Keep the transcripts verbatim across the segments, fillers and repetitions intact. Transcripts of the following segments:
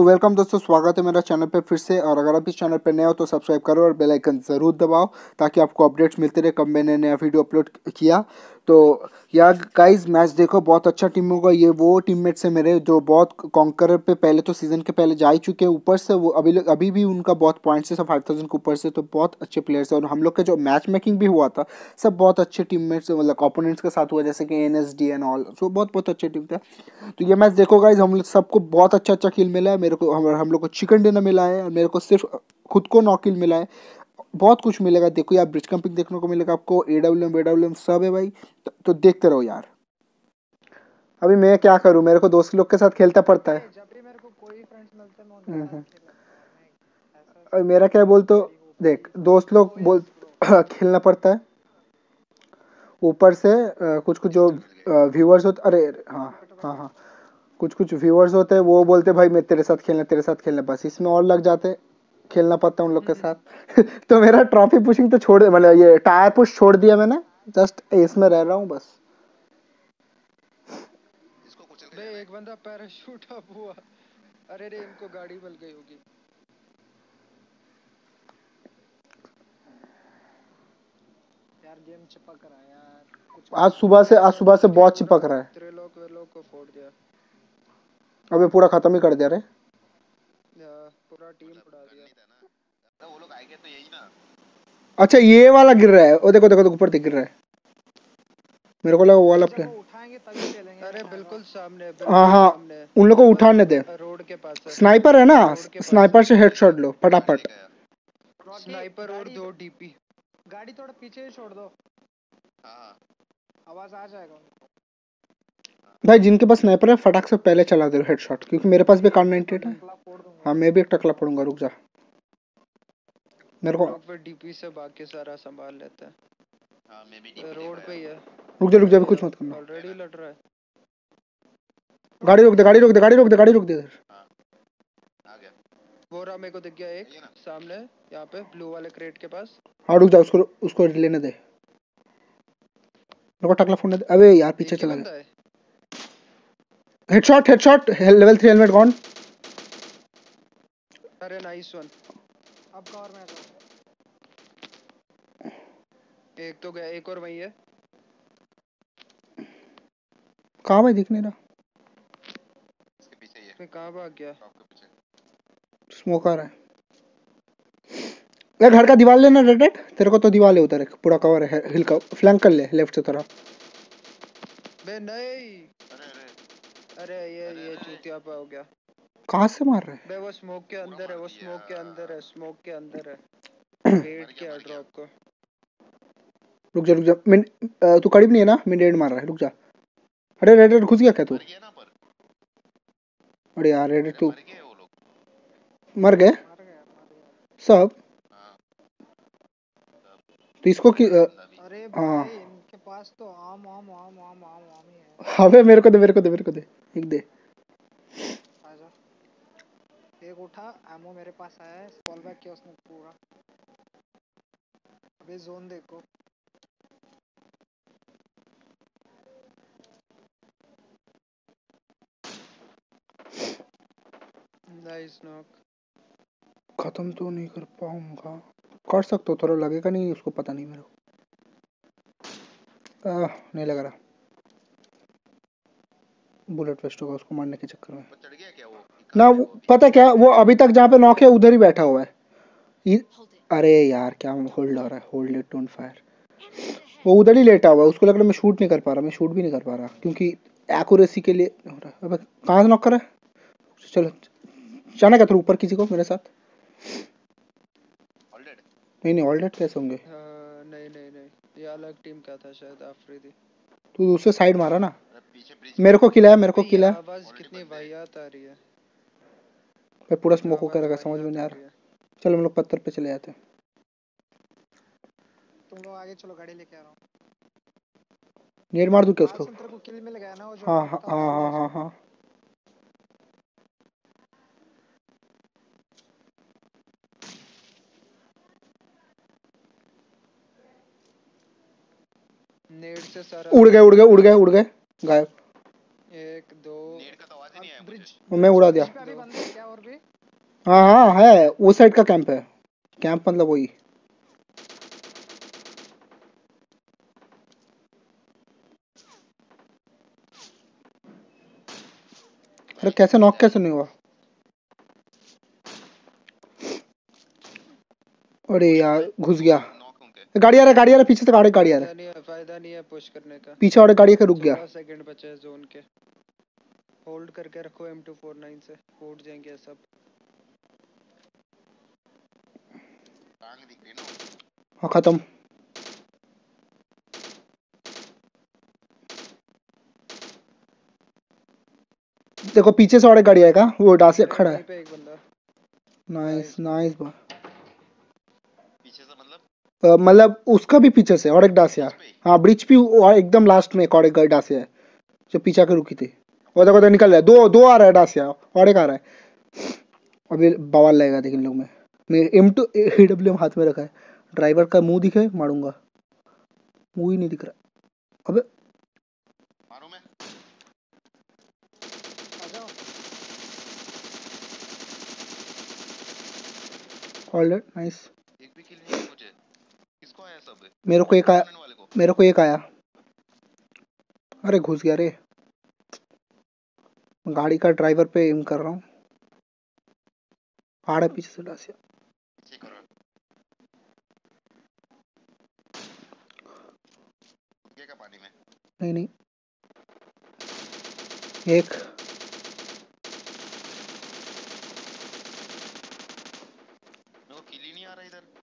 तो वेलकम दोस्तों, स्वागत है मेरा चैनल पे फिर से। और अगर आप इस चैनल पे नए हो तो सब्सक्राइब करो और बेल आइकन ज़रूर दबाओ ताकि आपको अपडेट्स मिलते रहे कब मैंने नया वीडियो अपलोड किया। तो यार गाइस, मैच देखो, बहुत अच्छा टीम होगा। ये वो टीममेट्स है मेरे जो बहुत कॉन्करर पे पहले तो सीज़न के पहले जा ही चुके हैं। ऊपर से वो अभी अभी भी उनका बहुत पॉइंट्स है, सब फाइव थाउजेंड के ऊपर से, तो बहुत अच्छे प्लेयर्स हैं। और हम लोग के जो मैच मेकिंग भी हुआ था सब बहुत अच्छे टीममेट्स मतलब ओपोनेंट्स के साथ हुआ, जैसे कि N S D and all, so बहुत बहुत अच्छे टीम थे। तो ये मैच देखो गाइज, हम लोग सबको बहुत अच्छा अच्छा किल मिला है। मेरे को हम, हम लोग को चिकन डिनर मिला है और मेरे को सिर्फ खुद को नौ किल मिला है। बहुत कुछ मिलेगा, देखो यार, ब्रिज कंपिंग देखने को मिलेगा आपको, ए डब्ल्यू एम, वे डब्ल्यू एम सब है भाई। तो, तो देखते रहो यार। अभी मैं क्या करूं, मेरे को दोस्त लोग के साथ खेलता पड़ता है। जब भी मेरे को कोई फ्रेंड्स मिलते हैं मैं उनके साथ खेल लेता हूँ। मैं ऐसा और मेरा क्या बोल, तो देख, दोस्त लोग बोल खेलना पड़ता है। ऊपर से आ, कुछ कुछ जो व्यूअर्स होते, अरे हाँ हाँ हाँ, कुछ कुछ व्यूअर्स होते हैं, वो बोलते भाई मैं तेरे साथ खेलना तेरे साथ खेलना, बस इसमें और लग जाते, खेलना पड़ता है उन लोग के साथ। तो मेरा ट्रॉफी पुशिंग तो छोड़, मतलब ये टायर पुश छोड़ दिया मैंने, जस्ट इसमें रह रहा हूँ बस। बे एक बंदा पैराशूट अप हुआ। अरे रे, इनको गाड़ी मिल गई होगी यार। गेम चिपक रहा है यार कुछ। आज सुबह से आज सुबह से बहुत चिपक रहा है। त्रिलोक वेलोक को फोड़ दिया। अबे पूरा खत्म ही कर दिया रे, पूरा टीम उड़ा दिया। वो लोग आएंगे तो यही ना। अच्छा ये वाला गिर रहा है, ओ देखो देखो, ऊपर दिख रहा है। मेरे को लगा वो वाला प्लेन उठाएंगे तभी खेलेंगे। अरे बिल्कुल सामने, हाँ हाँ, उन लोग को उठाने दे। रोड के पास है। स्नाइपर है ना, स्नाइपर से हेडशॉट लो फटाफट। स्नाइपर और दो डीपी। गाड़ी थोड़ा पीछे ही छोड़ दो। हाँ, आवाज आ जाएगा। भाई जिनके पास स्नाइपर है फटाक से पहले चला दो हेडशॉट, क्योंकि मेरे पास भी कार नाइंटी एट है। हाँ मैं भी एक टकला फोड़ूंगा, रुक जा। मेरे को लोग पे डीपी से बाकी सारा संभाल लेते हैं। हाँ, मैं भी डीपी रोड पे ही है। रुक जा रुक जा, कुछ मत करना। ऑलरेडी लड़ रहा है। गाड़ी रोक दे गाड़ी रोक दे गाड़ी रोक दे गाड़ी रोक दे। हाँ, आ गया। वो रहा, मेरे को दिख गया एक सामने यहाँ पे ब्लू वाले क्रेट के पास। हाँ रुक जा, उसको उसको लेने दे, मेरे को टकला फोड़ने दे। अबे यार पीछे चला गया। Headshot headshot, level three helmet gone. अरे नाइस वन। अब कवर में एक तो गया, एक और वही है। कहाँ भाई, दिख नहीं रहा। इसके पीछे ही है। मैं कहाँ भाग गया? आपके पीछे स्मोक आ रहा है। घर का दीवार लेना रेड रेड, तेरे को तो दीवार है उधर, पूरा कवर है। हिल का फ्लैंक कर ले लेफ्ट से तरफ। बे नहीं, अरे अरे अरे ये ये चूतिया पे हो गया। कहाँ से मार रहे? बे वो स्मोक के अंदर है, वो स्मोक के अंदर है, स्मोक के अंदर है। वेट किया ड्रॉप को। रुक जा रुक जा, मिन तू करीब नहीं है ना, मिन रेड मार रहा है, रुक जा। अरे रेड रेड घुस गया क्या तू? मर गया ना पर। अरे यार रेड रेड तू मर गए वो लोग। मर गए सब। हाँ, तो इसको कि अरे भाई इनके पास तो आम आम आम आम आम आम ही है। अबे मेरे को दे मेरे को दे मेरे को दे, एक दे। आजा, एक उठा, एमो मेरे पास आया है, फॉल बैक किया उसने पूरा। अबे जोन देखो। Nice knock. खत्म तो नहीं कर पाऊंगा, कर सकता हूँ, थोड़ा लगेगा नहीं उसको, पता नहीं मेरे को। आ, नहीं लग रहा, बुलेट वेस्ट होगा उसको मारने के चक्कर में। चढ़ गया क्या वो? ना वो, पता क्या, वो अभी तक जहाँ पे नॉक है उधर ही बैठा हुआ है। अरे यार क्या होल्ड हो रहा है, होल्ड इट डोंट फायर। वो उधर ही लेटा हुआ है, उसको लग रहा है मैं शूट नहीं कर पा रहा, मैं शूट भी नहीं कर पा रहा क्योंकि एक्यूरेसी के लिए हो रहा है। अब कहाँ से नॉक कर रहा है? चलो जाना क्या, ऊपर किसी को मेरे साथ? नहीं नहीं, ऑलरेडी कैसे होंगे? नहीं नहीं नहीं, ये अलग टीम का था शायद, आफरीदी। तू दूसरे साइड मारा ना, मेरे को किला है, मेरे को किला है। आवाज कितनी वाहियात आ रही है। मैं पूरा स्मोक होकर रखा, समझ में नहीं आ रहा। चलो हम लोग पत्थर पे चले जाते हैं। तुम लोग आगे चलो, गाड़ी लेके आ रहा हूँ। नेट मार दूं क्या उसको? तेरे को किल मिल गया ना वो जो? हाँ हाँ हाँ हाँ हाँ। नेट से सारा उड़ गए उड़ गए उड़ गए उड़ गए गायब। एक दो नेट का तो आवाज ही नहीं आया मुझे। मैं उड़ा दिया। अभी बंदे क्या और भी? हाँ हाँ है, वो साइड का कैंप है। कैंप मतलब वही। अरे कैसे नॉक कैसे नहीं हुआ? अरे यार घुस गया। नॉक होंगे। गाड़ी आ रहा है, गाड़ी आ रहा है, पीछे से गाड़ी गाड़ी आ रहा फायदा है। नहीं है, फायदा नहीं है पुश करने का। पीछे वाले गाड़ी के रुक गया। सोलह सेकंड बचे हैं जोन के। होल्ड करके रखो एम टू फोर नाइन से, फूट जाएंगे सब। टांग दिख रही ना। हाँ खत्म। देखो पीछे से और एक गाड़ी आएगा, वो डासिया खड़ा वहीं है। पे एक बंदा। नाइस नाइस बा। पीछे से मतलब अ, मतलब उसका भी पीछे से और एक डासिया। ब्रिज पे। हाँ ब्रिज पे और एकदम लास्ट में एक और एक गाड़ी डासिया है जो पीछे के रुकी थी। वो देखो उधर निकल रहा है, दो दो आ रहा है डासिया और एक आ रहा है। अभी बवाल लगेगा देख इन लोग में। मैं एम टू ए डब्ल्यू हाथ में रखा है। ड्राइवर का मुंह दिखे मारूंगा, मुंह ही नहीं दिख रहा। अबे मारूं मैं? आ जाओ। Alright nice. एक भी किल नहीं मिला मुझे। किसको आया सब? मेरे को एक आया, ओपोनेंट वाले को। मेरे को एक आया। अरे घुस गया रे। गाड़ी का ड्राइवर पे एम कर रहा हूँ। आ रहा है पीछे से डासिया। पीछे करो। रुके का पानी में। नहीं नहीं, एक मेरे को किल ही नहीं आ रहा इधर।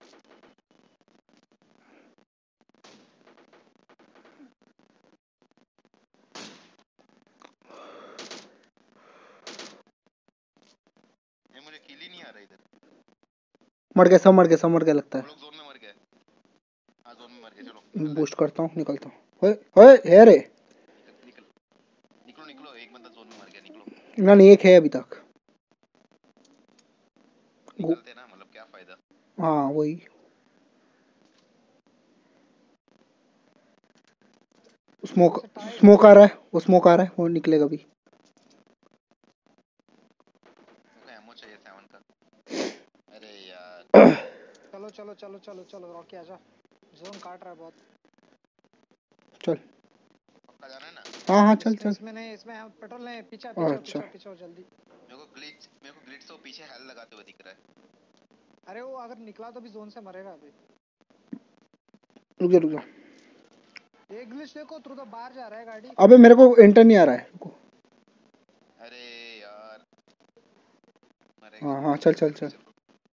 ये मुझे किल ही नहीं आ रहा इधर। मर गया, सब मर गया, सब मर गया लगता वो है। लोग जोन में मर गए। हाँ जोन में मर गए, चलो निकलते हैं। बूस्ट करता हूँ, निकलता हूँ। ओए ओए है रे। निकल निकल निकलो निकलो, एक बंदा जोन में मर गया, निकलो। ना नहीं, एक है अभी तक। गु- निकलते ना, मतलब क्या फायदा। हाँ वही। स्मोक, स्मोक आ रहा है, वो स्मोक आ रहा है, वो निकलेगा भी। मेरे को एमो चाहिए सेवन का। अरे यार चलो चलो चलो चलो चलो रॉकी आजा। जोन काट रहा है बहुत। चल। पक्का जाना है ना? हाँ हाँ चल इसमें चल। इसमें नहीं, इसमें हम पेट्रोल नहीं। पीछे पीछे अच्छा पीछे पीछे जल्दी। मेरे को ग्लिच मेरे को ग्लिच से वो पीछे हेल लगाते हुए दिख रहा है। अरे वो अगर निकला तो भी जोन से मरेगा अभी। रुक जा रुक जा। ये ग्लिच देखो, थ्रू द बाहर जा रहा है गाड़ी। अबे मेरे को एंटर नहीं आ रहा है, रुको। अरे यार मरेगा हाँ तू हाँ भी, चल जल्दी चल जल्दी चल। चलो।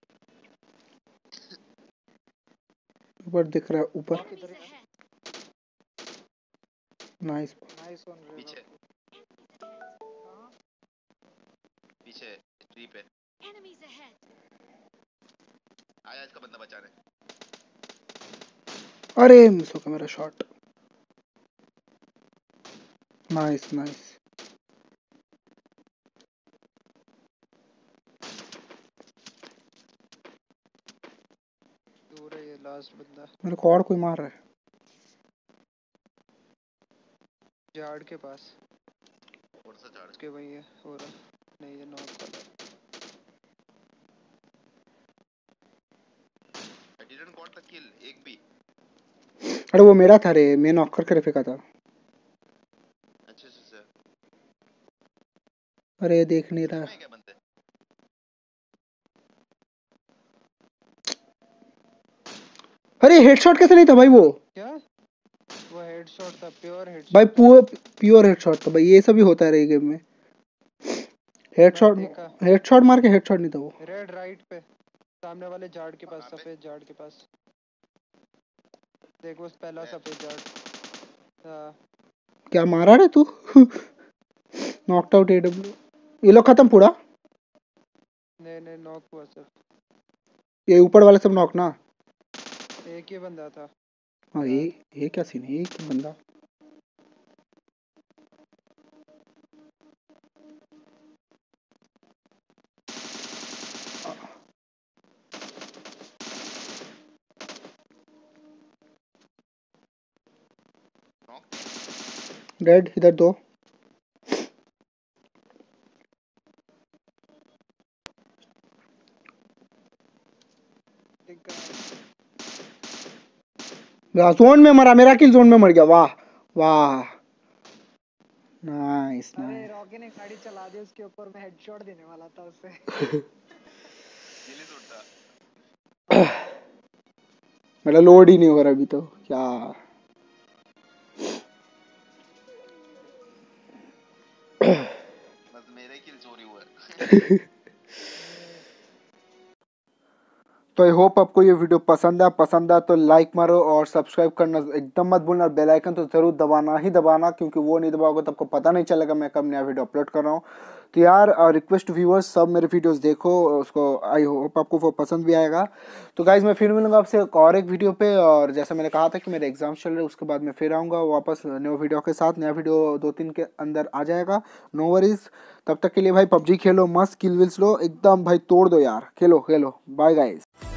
ऊपर दिख रहा है, ऊपर। रॉकी इधर ही। नाइस। नाइस वन रे पीछे रॉकी। कहां? पीछे ट्री पे आया इसका बंदा बचाने। अरे मिस हो गया मेरा शॉट। Nice nice. दूर है ये लास्ट बंदा। मेरे को और कोई मार रहा है। झाड़ के पास। कौन सा झाड़? उसके वही है हो रहा। नहीं ये नॉक वाला है। I didn't got the kill एक भी। अरे वो मेरा था रे, मैं नॉक करके फेंका था। अच्छा अच्छा अच्छा। अरे देख नहीं रहा। इसमें है क्या बंदे? अरे हेडशॉट कैसे नहीं था भाई वो? क्या? वो हेडशॉट था, प्योर भाई हेडशॉट था। पूरा प्योर हेडशॉट था भाई, ये सब ही होता है रे गेम में। मैंने हेडशॉट, देखा। हेडशॉट मार के हेडशॉट नहीं था वो। रेड राइट पे, सामने वाले झाड़ के पास, कहाँ पे? सफेद झाड़ के पास। देखो उस पहला रे- सफेद झाड़। हाँ। क्या मारा रे तू? Knocked out AW. ये लोग खत्म पूरा। नहीं नहीं नॉक हुआ सिर्फ। ये ऊपर वाले सब नॉक ना। एक ही बंदा था। हाँ ये हाँ। ये क्या सीन है, ये क्या बंदा। नॉक। डेड इधर दो। जोन में मरा, मेरा किल जोन में मर गया। वाह वाह, नाइस अरे नाइस। रॉकी ने गाड़ी चला दी उसके ऊपर, मैं हेडशॉट देने वाला था उसे। दिल्ली टूटा। मेरा लोड ही नहीं हो रहा अभी तो क्या। बस मेरे किल चोरी हुए। तो आई होप आपको ये वीडियो पसंद है, पसंद है तो लाइक मारो और सब्सक्राइब करना एकदम मत भूलना, बेल आइकन तो जरूर दबाना ही दबाना, क्योंकि वो नहीं दबाओगे तो आपको पता नहीं चलेगा मैं कब नया वीडियो अपलोड कर रहा हूँ। तो यार रिक्वेस्ट व्यूअर्स सब मेरे वीडियोस देखो, उसको आई होप आपको वो पसंद भी आएगा। तो गाइज मैं फिर मिलूंगा आपसे एक और एक वीडियो पे, और जैसा मैंने कहा था कि मेरे एग्जाम चल रहे हैं उसके बाद मैं फिर आऊँगा वापस नए वीडियो के साथ। नया वीडियो दो तीन के अंदर आ जाएगा, नो वरीज। तब तक के लिए भाई पबजी खेलो, मस्त किल विल्स लो एकदम भाई, तोड़ दो यार, खेलो खेलो। Bye guys.